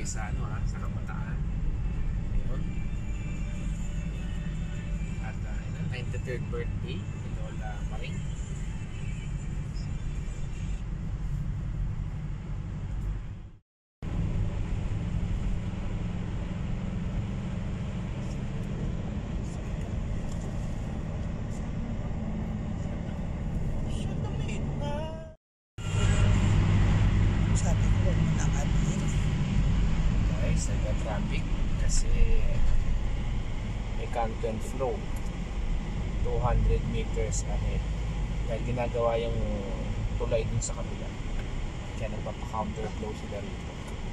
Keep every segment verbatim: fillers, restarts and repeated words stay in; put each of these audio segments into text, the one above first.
tayo sa ano ha, sa Kabataan. Ayun. At uh, ninety-third birthday ni Lola Paring. Nagka-traffic kasi may canton flow two hundred meters ahead dahil ginagawa yung tulay dun sa kabila, kaya nagpapa-counter flow sila rito.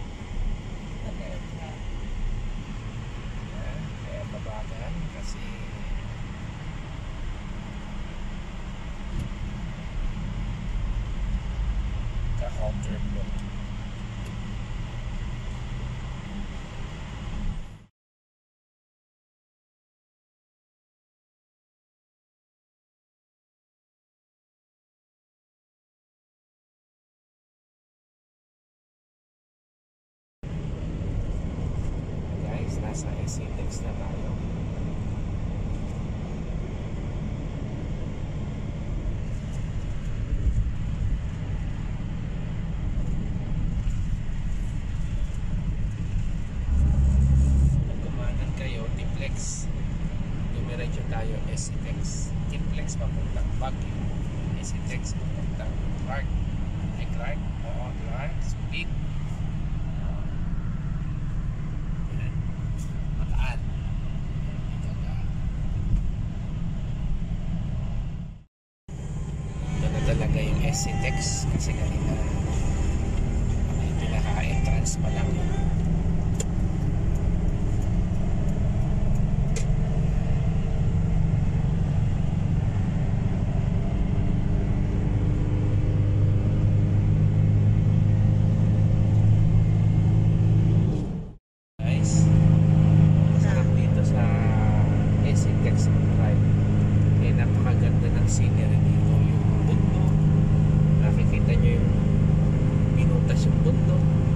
Kaya babagan kasi ka-counter flow. Nasa S C Tex na tayo. Nagkumanan kayo, T-Flex. Dumiretso tayo S C Tex. T-Flex papuntang Baguio. S C Tex papuntang Clark. Ay Clark? Oo, Clark. Speed. Talaga yung S C Tex kasi kanina yung pinaka-entrance pa lang. Guys, sarap dito sa S C Tex Drive. Kaya napakaganda ng scenery dito. Nakikita nyo yung pinutas yung bundok.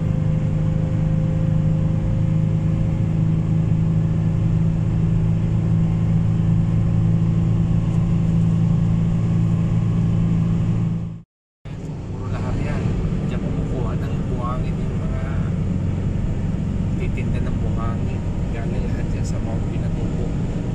Puro lahat yan. Diyan kumukuha ng buhangin yung mga titinda ng buhangin. Galing lahat yan sa Mount Pinatubo.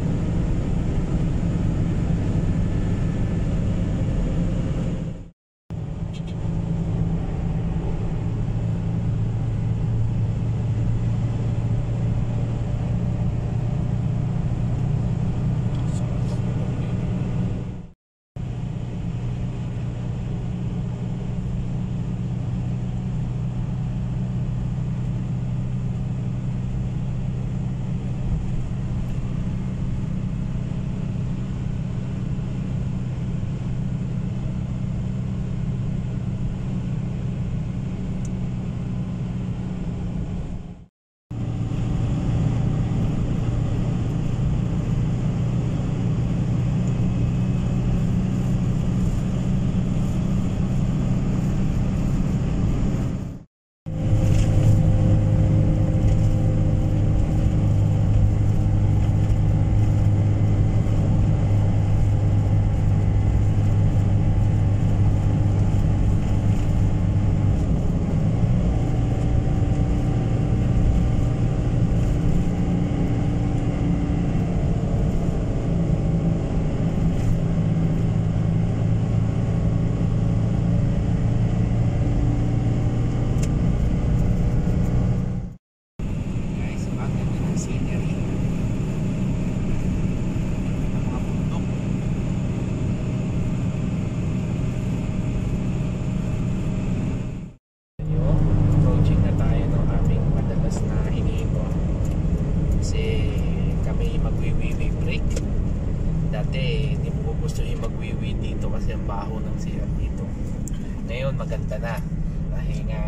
Dati hindi mo gusto yung magwiwi dito kasi ang baho ng C R dito. Ngayon maganda na dahil nga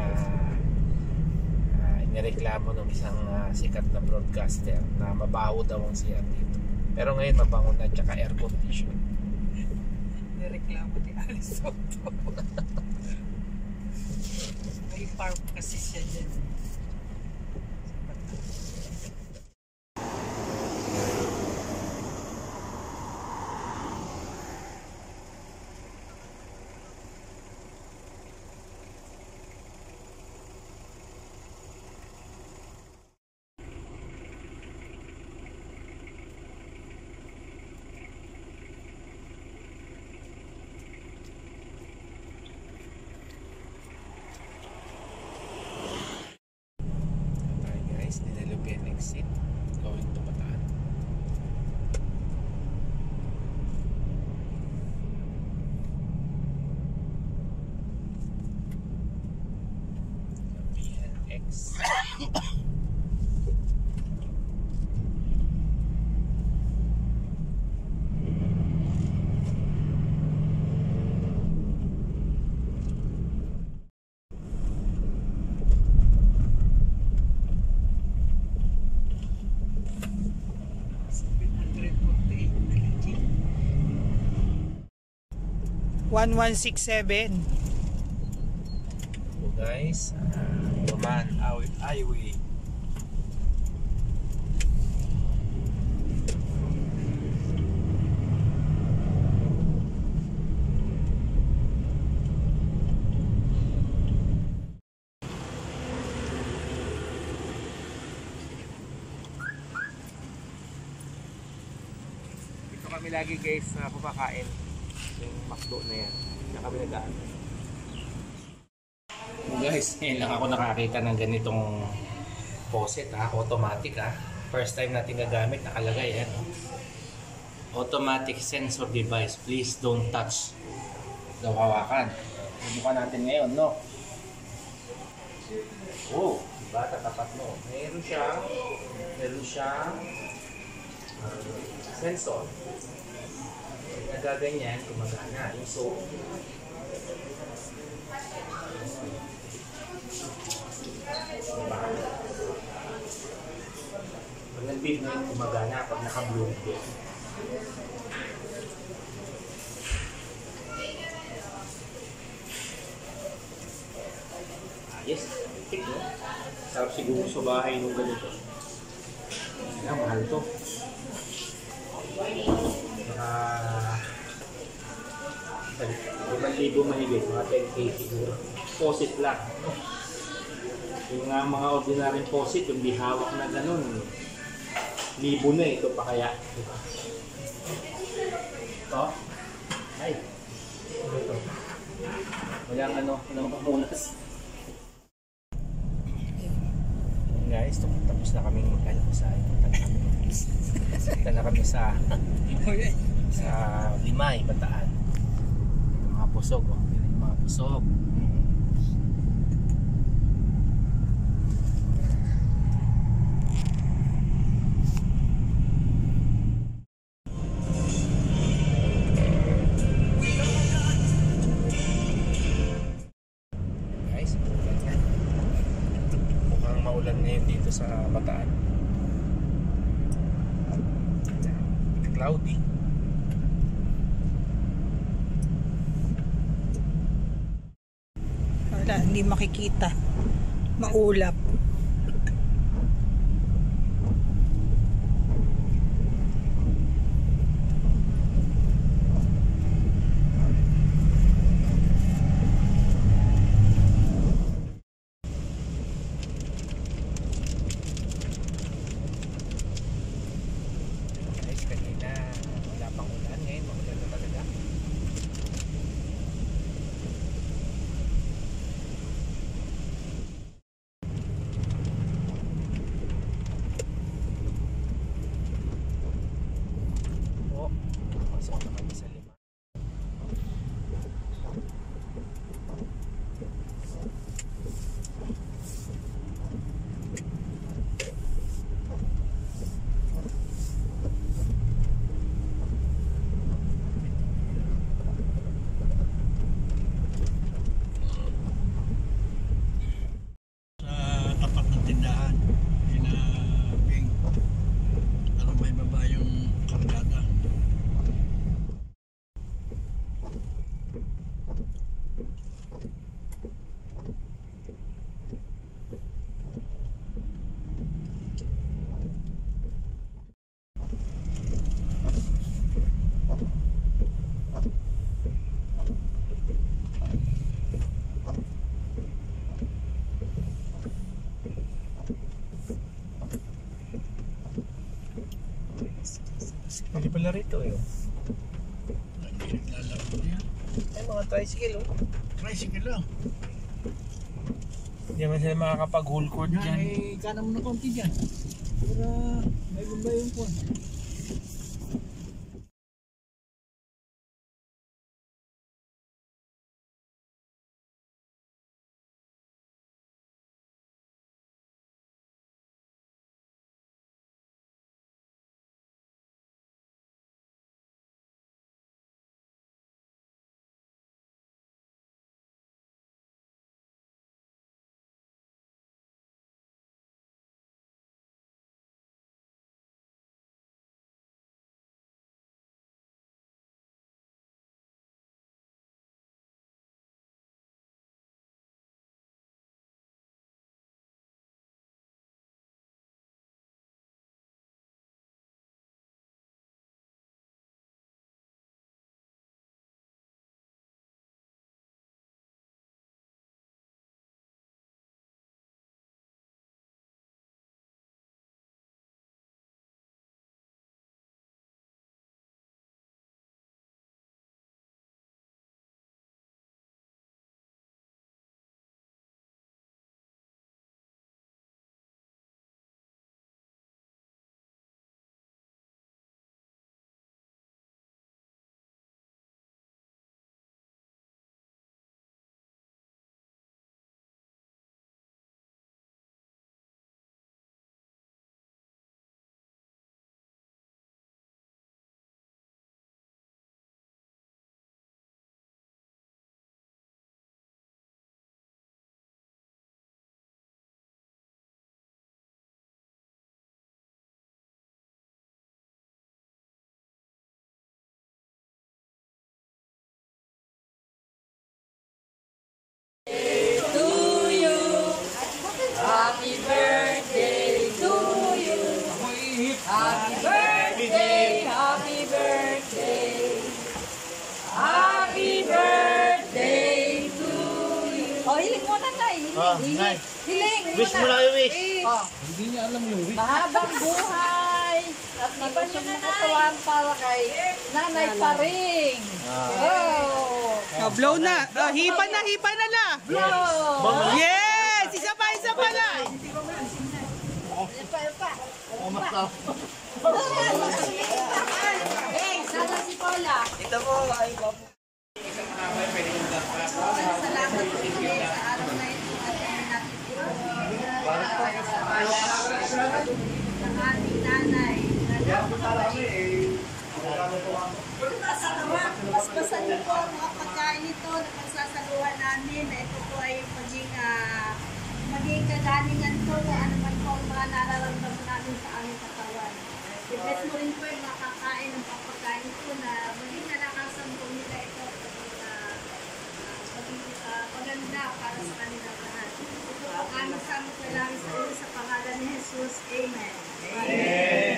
uh, inireklamo ng isang uh, sikat na broadcaster na mabaho daw ang C R dito. Pero ngayon mabango na, tsaka air condition. Nireklamo ni Alice Soto. May farm kasi siya dyan. one one six seven. So guys, uh, Roman Highway. Dito kami lagi guys na kumakain. Yung McDo na yan. Na kami nagaan. So guys, ngayon lang ako nakakita ng ganitong faucet ha, automatic ha. First time natin gagamit, nakalagay yan. Automatic sensor device, please don't touch. Daw hawakan. Subukan natin ngayon, no? Oh, diba? Tatapat mo. Meron siyang, meron siyang uh, sensor. Nagaganyan, gumagana. Yung soap. Diba? Pag nag-beep na yung gumagana, pag naka-blue din. Ayos, tik no? Sarap siguro sa bahay nung ganito. Kaya mahal to. Mga limang libo mahigit, mga ten K siguro. Faucet lang. Yung nga mga ordinaryong faucet, yung di hawak na ganun, libo na ito pa kaya. Diba? Ito? Ay! Ano ito? Walang ano, walang pamunas. Guys, tapos na kaming mag-almusal. Punta na kami sa sa Limay, Bataan. Mga pusog, oh. Yung mga pusog. Guys, mukhang maulan ngayon dito sa Bataan. Cloudy. Wala, hindi makikita. Maulap. Hindi pala rito eh. Hindi naglalaro niya. Ay, mga tricycle oh. Tricycle lang. Hindi naman sila makakapag-whole court Yan, dyan. eh, kanan mo na konti dyan. Para may bambay yung kwan. Oh, nice. Hiling. Wish mo na kayo, wish. Oh. Hindi niya alam yung wish. Mahabang buhay at malusog na katawan para kay Nanay Paring. Oh. Oh, blow na. Oh, hipa na, hipa na la. Blow. Yes! Isa pa, isa pa na. Epa, epa. Oh, masarap. Hey, sana si Paula. Ito mo, ay ko. Salamat po sa araw na ito at natin ng ating nanay. Basbasan niyo po ang mga pagkain ito na pagsasaluhan namin na ito po ay maging, uh, maging kagalingan po kung ano man po ang mga nararamdaman namin sa aming katawan. I-bless mo rin po yung makakain ng pagkain ito na maging nalakasan po nila ito uh, maging uh, maganda para sa kanilang lahat. Ito po ang aming samot na lang sa iyo sa pangalan ni Jesus. Amen. Amen.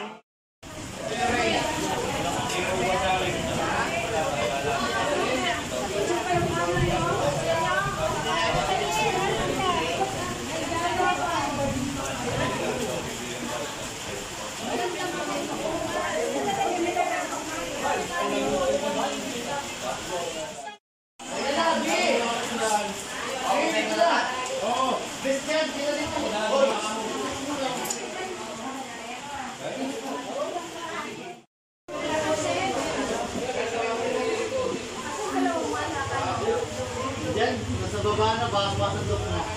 Yan, nasa baba na, baka sa dok na.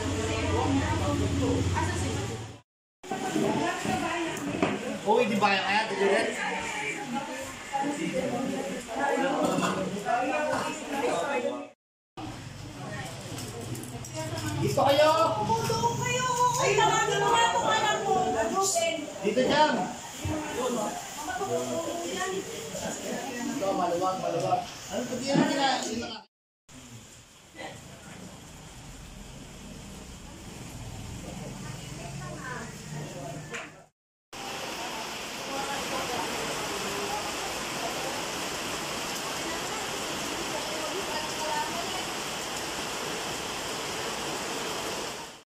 Uy, di ba kaya kaya? Diliret? Dito kayo! Tulong kayo! Ay, tawagin mo nga ito kaya mo! Dito dyan! Ito, maluwag, maluwag. Ano pa diyan nila?